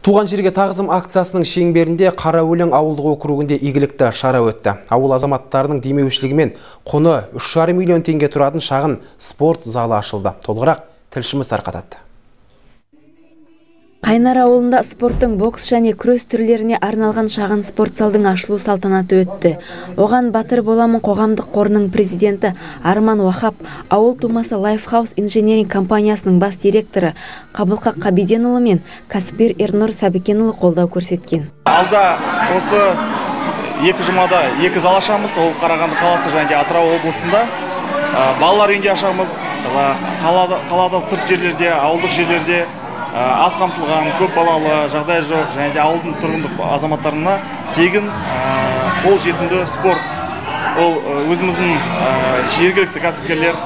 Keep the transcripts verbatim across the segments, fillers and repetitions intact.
Туған жерге тағзым акциясының шеңберінде Қараөлең ауылдық округінде игілікті шара өтті. Ауыл азаматтарының демеушілігімен құны үш жарым миллион теңге тұратын шағын спорт залы ашылды. Толығырақ тілшіміз тарқатады. Қайнар ауылында спорттың бокс және күрес түрлеріне арналған шағын спорт залдың ашылу салтанаты өтті. Оған Батыр боламын қоғамдық қорының президенті Арман Уахап, ауыл тумасы Лайфхаус инженеринг компаниясының бас директоры Қабылқақ Қабиденұлы мен кәсіпкер Ернұр Сәбікенұлы қолдау көрсеткен. Алда осы екі жұмада екі зал ашамыз, ол Қарағанды қаласы және Атырау облысында. Балалар үйінде ашамыз, қаладан сырт жерлерде, ауылдық жерлерде аз қамтылған, көп балалы, жағдай жоқ, және де ауылдың тұрғындық азаматтарына тегін қол жетімді спорт. Ол өзіміздің жергілікті кәсіпкерлер,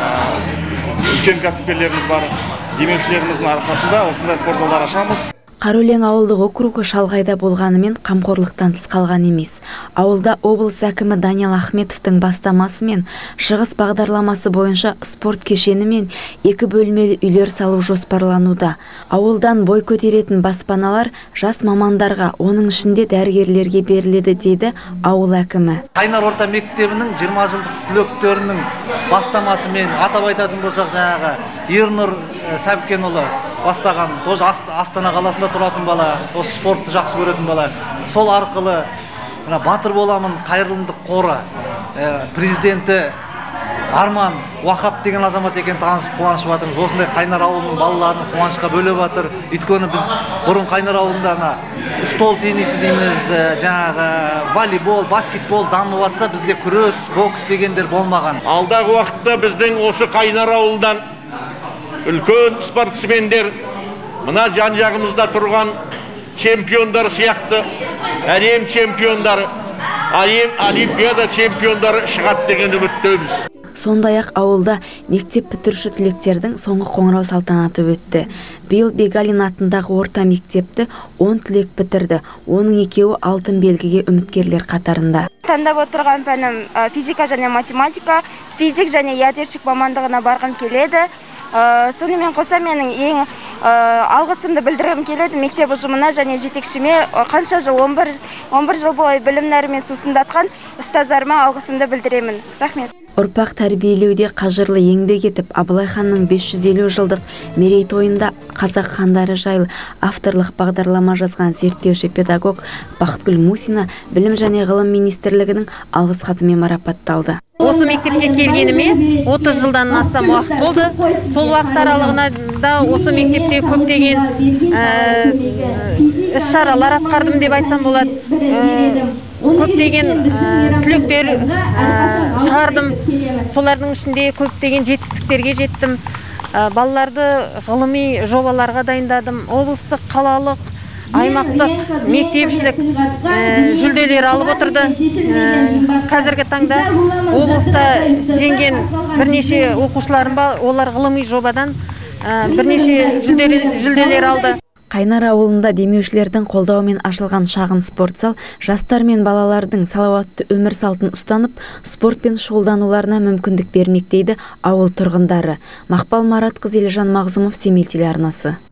үлкен кәсіпкерлеріміз бар, демеушілеріміздің арқасында осындай спорт залдар ашамыз. Қараөлең ауылдық округі шалғайда болғанымен қамқорлықтан тыс қалған емес. Ауылда облыс әкімі Даниал Ахметовтың бастамасымен шығыс бағдарламасы бойынша спорт кешені мен екі бөлмелі үйлер салу жоспарлануда. Ауылдан бой көтеретін баспаналар жас мамандарға, оның ішінде дәрігерлерге беріледі, дейді ауыл әкімі. Қайнар орта мектебінің жиырма жылдық түлектерінің бастамасымен, атап айтатын болсақ, жаңағы Ернұр Сәбікенұлы бастаған, тоже Астана қаласында тұратын бала, осы спортты жақсы көретін бала. Сол арқылы Батыр боламын қайырымдылық қоры президенті Арман Уахап деген азамат екен танысып қуанышып жатырмыз. Осындай Қайнар ауылының балаларын қуанышқа бөліп жатыр. Өйткені біз бұрын Қайнар ауылында стол теннисі дейміз, жаңағы волейбол, баскетбол дамып жатса, бізде күрес, бокс дегендер болмаған. Алдағы уақытта біздің осы Қайнар ауылдан үлкен спортсмендер, мына жан-жағымызда тұрған чемпиондар сияқты, әлем чемпиондары, олимпиада чемпиондары шығады деген үміттеміз. Сондай-ақ ауылда мектеп бітіруші түлектердің соңғы қоңырау салтанаты өтті. Биыл Бегалин атындағы орта мектепті он түлек бітірді. Оның екеуі алтын белгіге үміткерлер қатарында. Таңдап отырған пәнім физика және математика, физик және ядершік мамандығына барғым келеді. Сонымен қоса менің ең алғысымды білдіргім келеді мектеп ұжымына және жетекшіме, қанша жыл, он бір жыл бойы білім нәрімен сусындатқан ұстаздарыма алғысымды білдіремін. Рахмет. Ұрпақ тәрбиелеуде қажырлы еңбек етіп, Абылай ханның бес жүз елу жылдық мерейтойында қазақ хандары жайлы авторлық бағдарлама жазған зерттеуші педагог Бақытгүл Мусина білім және ғылым министрлігінің алғыс хатымен марапатталды. Осы мектепке келгеніме отыз жылдан астам уақыт болды. Сол уақыт аралығында осы мектепте көптеген іс-шаралар атқардым деп айтсам болады. Көптеген түлектер шығардым. Солардың ішінде көптеген жетістіктерге жеттім. Балаларды ғылыми жобаларға дайындадым. Облыстық, қалалық, аймақтық мектепшілік жүлделер алып отырды. Қазіргі таңда облыста жеңген бірнеше оқушыларым бар, олар ғылыми жобадан бірнеше жүлделер алды. Қайнар ауылында демеушілердің қолдауымен ашылған шағын спорт зал жастар мен балалардың салауатты өмір салтын ұстанып, спортпен шұғылдануларына мүмкіндік бермек, дейді ауыл тұрғындары. Мақпал Маратқызы, Елжан Мағзұмов, Семей телеарнасы.